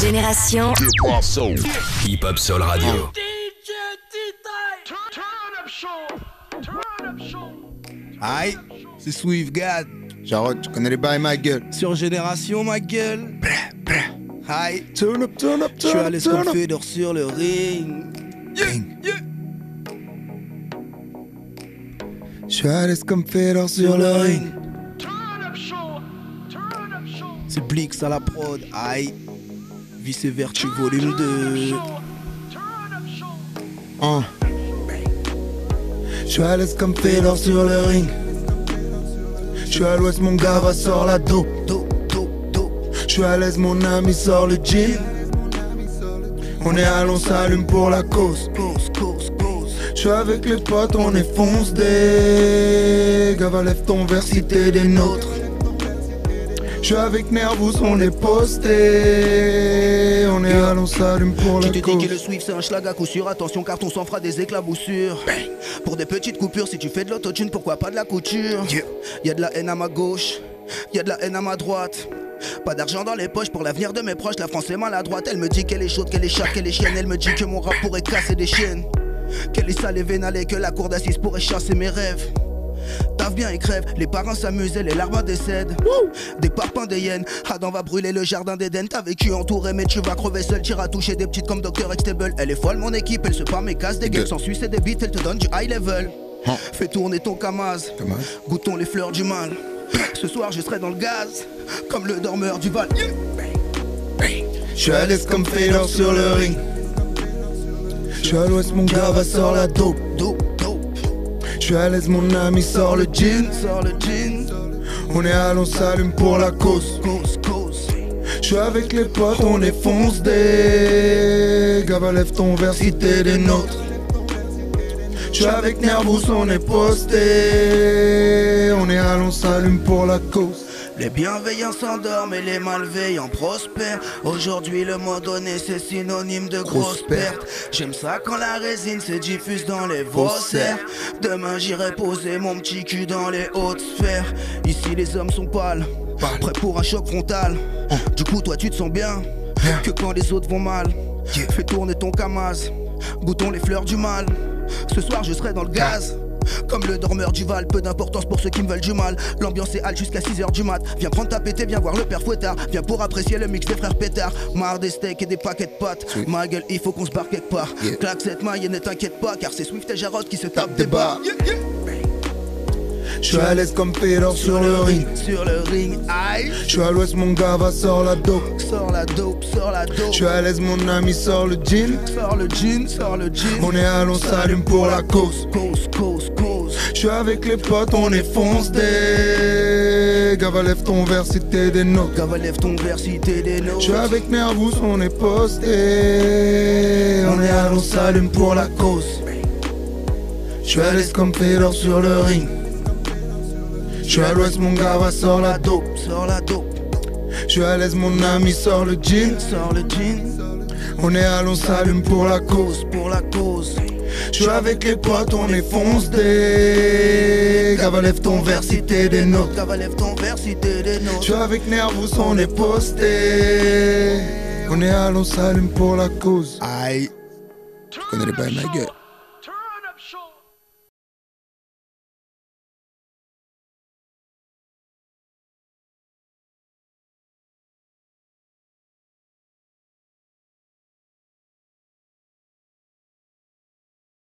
Génération Hip Hop Soul Radio. Aïe, c'est Swiftgad. Genre, tu connais les bails, ma gueule. Sur Génération, ma gueule. Aïe, Turn up, turn up, je suis turn allé up, turn up. Fedor sur le ring. Je suis à l'aise comme Fedor sur le ring. C'est Blix à la prod. Aïe, Vice Vertu volume 2. Je suis à l'aise comme Fedor sur le ring. Je suis à l'ouest, mon gars va sort la dope. Je suis à l'aise, mon ami sort le jean. On est à l'on s'allume pour la cause. Je suis avec les potes, on est fonce des gars, lève ton verre si t'es des nôtres. Je suis avec Nervous, on est posté. On est à l'on s'allume pour la Tu t'es dit cause. que le Swift c'est un schlag à coup sûr. Attention car ton sang fera des éclaboussures. Pour des petites coupures, si tu fais de l'autotune, pourquoi pas de la couture? Y'a de la haine à ma gauche, y'a de la haine à ma droite. Pas d'argent dans les poches pour l'avenir de mes proches. La France est maladroite, elle me dit qu'elle est chaude, qu'elle est chatte, qu'elle est chienne. Elle me dit que mon rap pourrait casser des chaînes, qu'elle est sale et vénale, que la cour d'assises pourrait chasser mes rêves. Taf bien et crève, les parents s'amusent et les larmes décèdent. Des parpaings des hyènes, Adam va brûler le jardin d'Éden. T'as vécu entouré mais tu vas crever seul. T'iras toucher des petites comme Dr. Extable. Elle est folle mon équipe, elle se part mes casse des gueules. Sans sucer des beats, elle te donne du high level. Fais tourner ton Kamaz, goûtons les fleurs du mal. Ce soir je serai dans le gaz, comme le dormeur du Val. Je suis à l'aise comme Fedor sur le ring. Je suis à l'ouest, mon gars va sort la dope. Je suis à l'aise, mon ami sort le jean. On est à l'on s'allume pour la cause. Je suis avec les potes, on est fonce des gars, lève ton verre si t'es des nôtres. Je suis avec Nervous, on est posté. On est à l'on s'allume pour la cause. Les bienveillants s'endorment et les malveillants prospèrent. Aujourd'hui le mot donné c'est synonyme de grosse perte. J'aime ça quand la résine se diffuse dans les vocères. Demain j'irai poser mon petit cul dans les hautes sphères. Ici les hommes sont pâles, prêts pour un choc frontal. Du coup toi tu te sens bien que quand les autres vont mal. Fais tourner ton Kamaz, goûtons les fleurs du mal. Ce soir je serai dans le gaz, comme le dormeur du Val, peu d'importance pour ceux qui me veulent du mal. L'ambiance est halte jusqu'à 6h du mat. Viens prendre ta pété, viens voir le père Fouettard. Viens pour apprécier le mix des frères Pétard. Marre des steaks et des paquets de pâtes. Ma gueule, il faut qu'on se barre quelque part. Claque cette maille et ne t'inquiète pas, car c'est Swift et Jarod qui se tapent des barres. Je suis à l'aise comme Fedor sur le ring. Sur le ring, aïe. Je suis à l'ouest, mon gars va sort la dope. Sors la dope, sors la dope. Je suis à l'aise, mon ami sort le jean. Sors le jean, sors le jean. On est à l'on s'allume pour la cause. Cause. Je suis avec les potes, on est fonce des gars, lève ton verre si t'es des nôtres. Gava, lève ton verre si t'es des nôtres. Je suis avec Nervous, on est posté. On est à l'on s'allume pour la cause. Je suis à l'aise comme Fedor sur le ring. Je suis à l'ouest, mon gars va sort la dope. Sors la dope. Je suis à l'aise, mon ami sort le jean. Sors le jean. On est à l'on s'allume pour la cause. Pour la cause. Je suis avec les potes, on est fonce des gars, lève ton verre si t'es des nôtres. Gava, lève ton verre si t'es des Je nôtres. suis avec Nervous, on est posté. On est à l'on s'allume pour la cause. Aïe, tu connais les bails, ma gueule. Turn up show.